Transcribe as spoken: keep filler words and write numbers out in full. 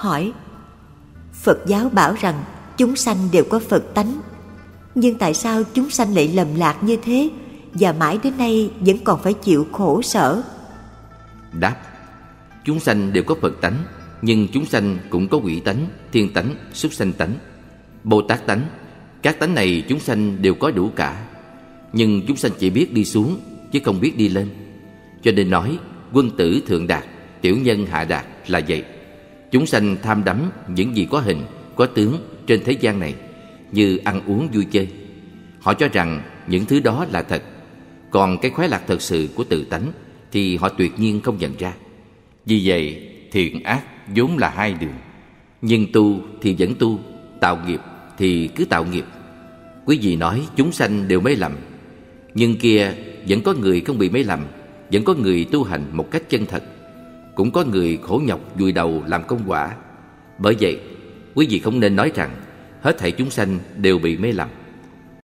hỏi: Phật giáo bảo rằng chúng sanh đều có Phật tánh, nhưng tại sao chúng sanh lại lầm lạc như thế và mãi đến nay vẫn còn phải chịu khổ sở? Đáp: chúng sanh đều có Phật tánh, nhưng chúng sanh cũng có quỷ tánh, thiên tánh, súc sanh tánh, Bồ Tát tánh. Các tánh này chúng sanh đều có đủ cả, nhưng chúng sanh chỉ biết đi xuống chứ không biết đi lên. Cho nên nói quân tử thượng đạt, tiểu nhân hạ đạt là vậy. Chúng sanh tham đắm những gì có hình, có tướng trên thế gian này, như ăn uống vui chơi. Họ cho rằng những thứ đó là thật, còn cái khoái lạc thật sự của tự tánh thì họ tuyệt nhiên không nhận ra. Vì vậy thiện ác vốn là hai đường, nhưng tu thì vẫn tu, tạo nghiệp thì cứ tạo nghiệp. Quý vị nói chúng sanh đều mê lầm, nhưng kia vẫn có người không bị mê lầm, vẫn có người tu hành một cách chân thật, cũng có người khổ nhọc vùi đầu làm công quả. Bởi vậy quý vị không nên nói rằng hết thảy chúng sanh đều bị mê lầm.